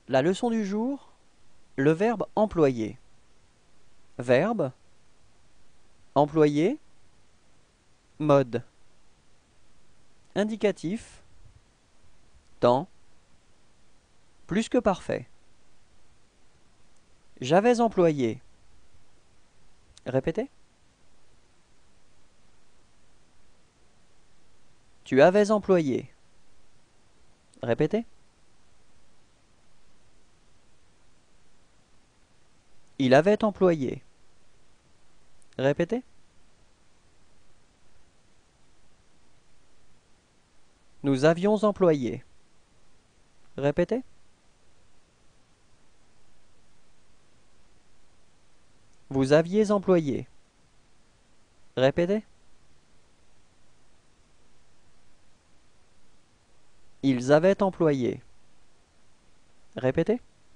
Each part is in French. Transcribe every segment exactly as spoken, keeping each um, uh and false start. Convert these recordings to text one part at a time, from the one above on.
La leçon du jour, le verbe employer. Verbe, employer, mode. Indicatif, temps, plus que parfait. J'avais employé. Répétez. Tu avais employé. Répétez. Il avait employé. Répétez. Nous avions employé. Répétez. Vous aviez employé. Répétez. Ils avaient employé. Répétez.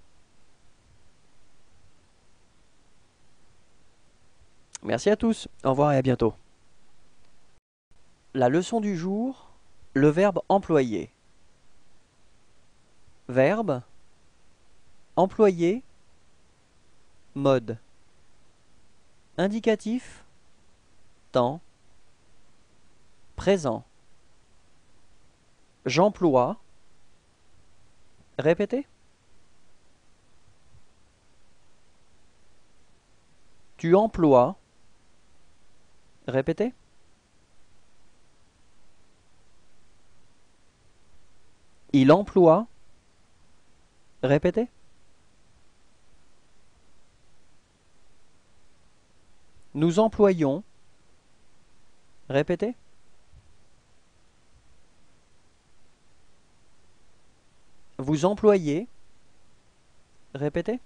Merci à tous. Au revoir et à bientôt. La leçon du jour, le verbe employer. Verbe, employer, mode. Indicatif, temps, présent. J'emploie. Répétez. Tu emploies. Répétez. Il emploie. Répétez. Nous employons. Répétez. Vous employez. Répétez.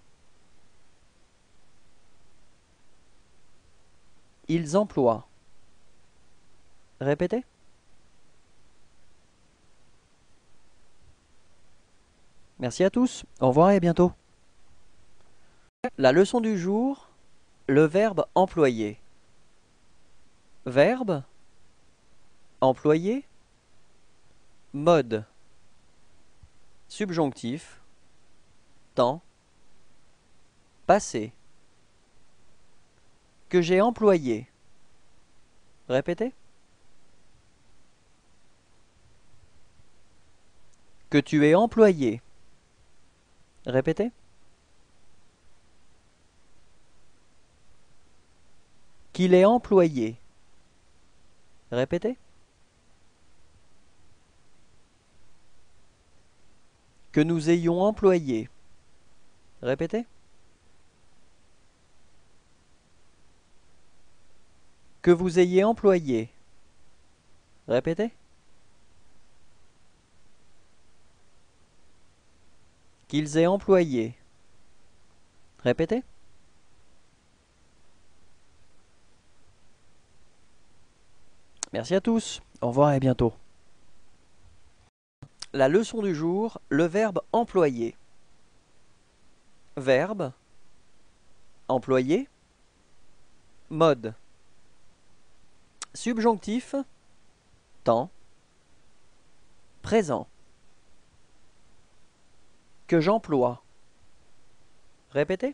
Ils emploient. Répétez. Merci à tous. Au revoir et à bientôt. La leçon du jour, le verbe employer. Verbe, employer, mode. Subjonctif, temps, passé. Que j'ai employé. Répétez. Que tu aies employé. Répétez. Qu'il ait employé. Répétez. Que nous ayons employé. Répétez. Que vous ayez employé. Répétez. Qu'ils aient employé. Répétez. Merci à tous. Au revoir et à bientôt. La leçon du jour, le verbe employer. Verbe, employer, mode. Subjonctif, temps, présent. Que j'emploie. Répétez.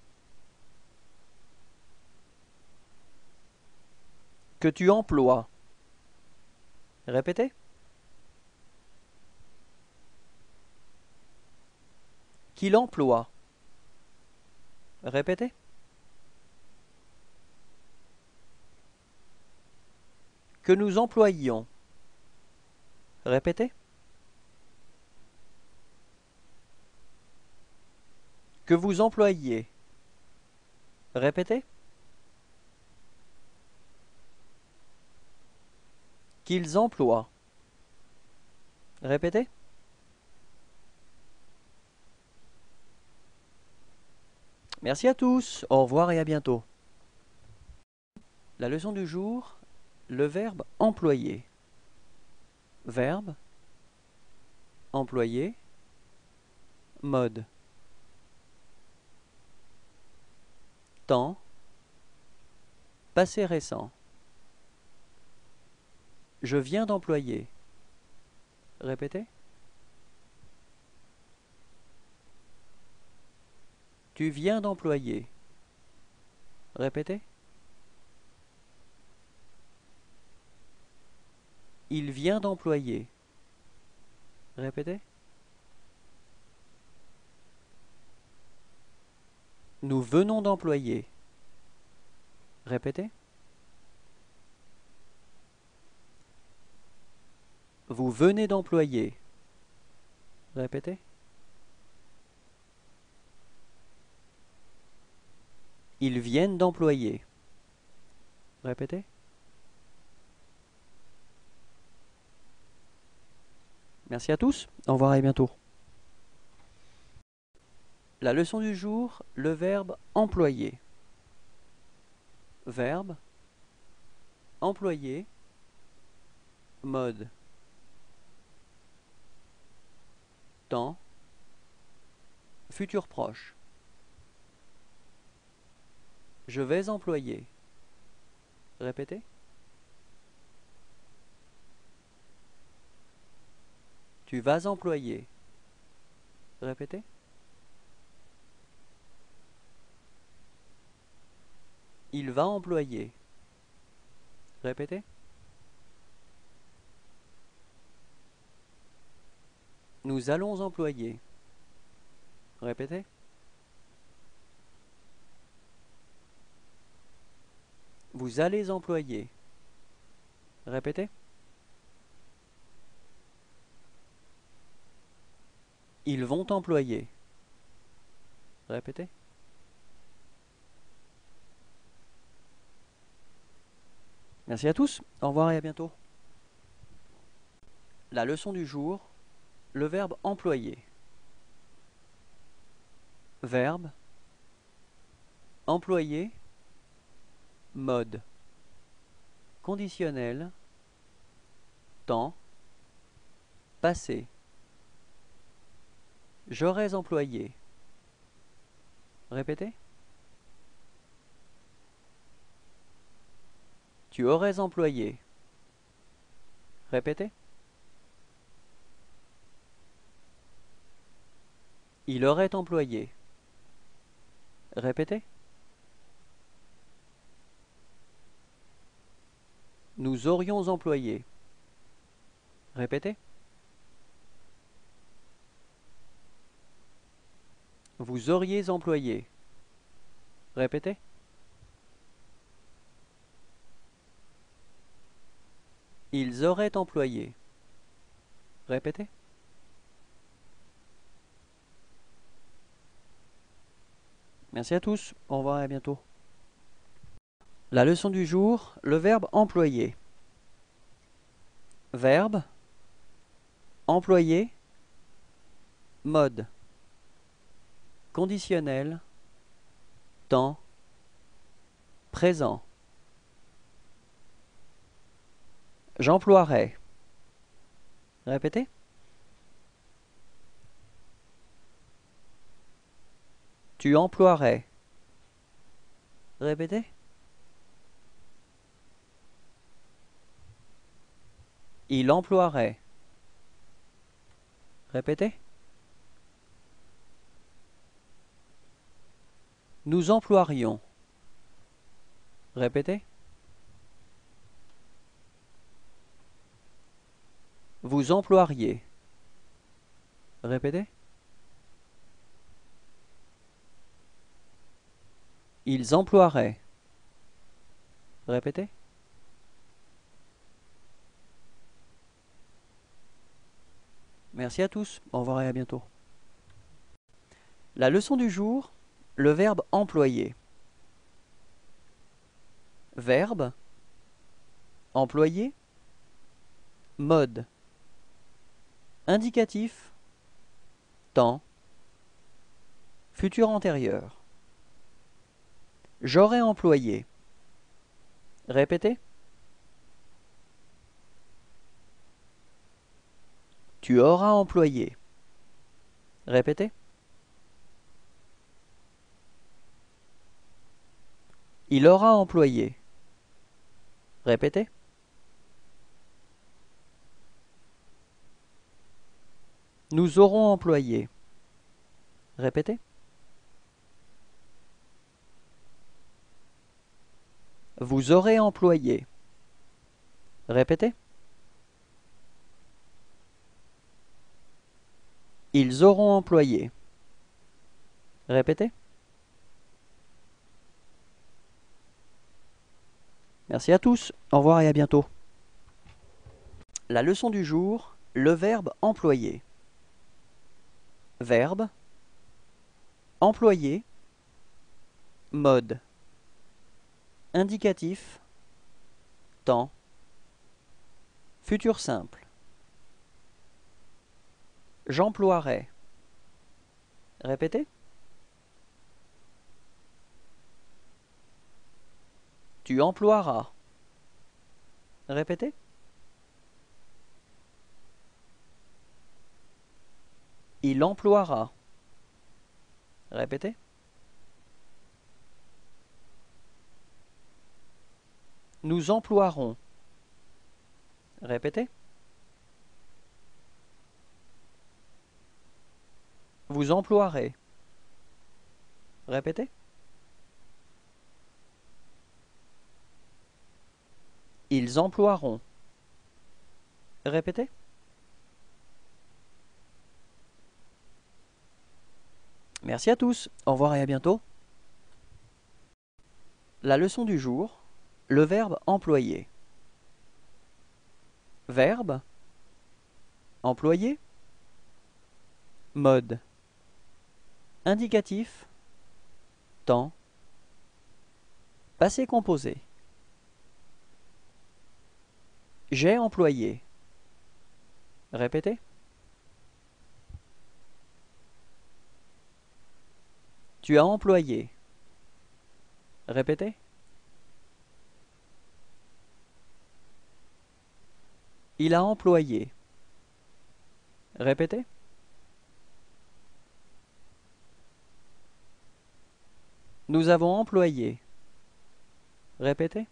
Que tu emploies. Répétez. Qu'il emploie. Répétez. Que nous employions. Répétez. Que vous employiez. Répétez. Qu'ils emploient. Répétez. Merci à tous. Au revoir et à bientôt. La leçon du jour, le verbe employer. Verbe, employer, mode. Temps, passé récent. Je viens d'employer. Répétez. Tu viens d'employer. Répétez. Il vient d'employer. Répétez. Nous venons d'employer. Répétez. Vous venez d'employer. Répétez. Ils viennent d'employer. Répétez. Merci à tous. Au revoir et à bientôt. La leçon du jour, le verbe employer. Verbe, employer, mode. Temps, futur proche. Je vais employer. Répétez. Tu vas employer. Répétez. Il va employer. Répétez. Nous allons employer. Répétez. Vous allez employer. Répétez. Ils vont employer. Répétez. Merci à tous. Au revoir et à bientôt. La leçon du jour, le verbe employer. Verbe, employer, mode. Conditionnel, temps, passé. J'aurais employé. Répétez. Tu aurais employé. Répétez. Il aurait employé. Répétez. Nous aurions employé. Répétez. Vous auriez employé. Répétez. Ils auraient employé. Répétez. Merci à tous. Au revoir et à bientôt. La leçon du jour, le verbe employer. Verbe, employer, mode. Conditionnel, temps, présent. J'emploierai. Répétez. Tu emploierais. Répétez. Il emploierait. Répétez. Nous emploierions. Répétez. Vous emploieriez. Répétez. Ils emploieraient. Répétez. Merci à tous. Au revoir et à bientôt. La leçon du jour, le verbe employer. Verbe, employer, mode. Indicatif, temps, futur antérieur. J'aurais employé. Répétez. Tu auras employé. Répétez. Il aura employé. Répétez. Nous aurons employé. Répétez. Vous aurez employé. Répétez. Ils auront employé. Répétez. Merci à tous. Au revoir et à bientôt. La leçon du jour, le verbe employer. Verbe. Employer. Mode. Indicatif. Temps. Futur simple. J'emploierai. Répétez. Tu emploieras. Répétez. Il emploiera. Répétez. Nous emploierons. Répétez. Vous emploierez. Répétez. Ils emploieront. Répétez. Merci à tous. Au revoir et à bientôt. La leçon du jour, le verbe employer. Verbe. Employer. Mode. Indicatif. Temps. Passé composé. J'ai employé. Répétez. Tu as employé. Répétez. Il a employé. Répétez. Nous avons employé. Répétez.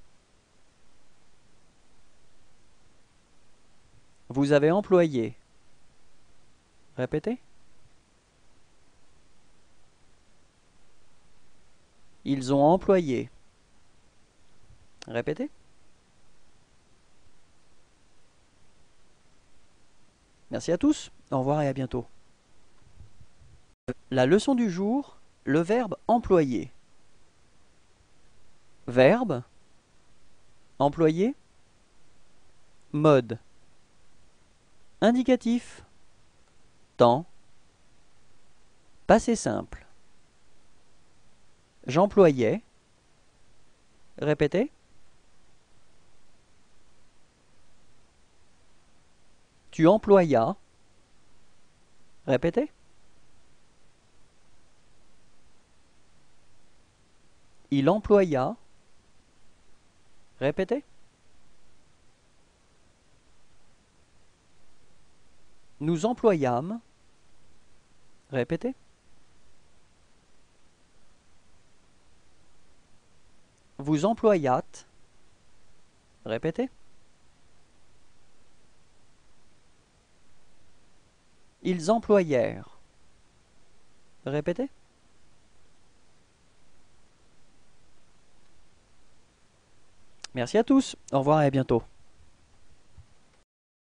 Vous avez employé. Répétez. Ils ont employé. Répétez. Merci à tous. Au revoir et à bientôt. La leçon du jour, le verbe employer. Verbe. Employer. Mode. Indicatif. Temps. Passé simple. J'employais. Répétez. Tu employas. Répétez. Il employa. Répétez. Nous employâmes. Répétez. Vous employâtes. Répétez. Ils employèrent. Répétez. Merci à tous. Au revoir et à bientôt.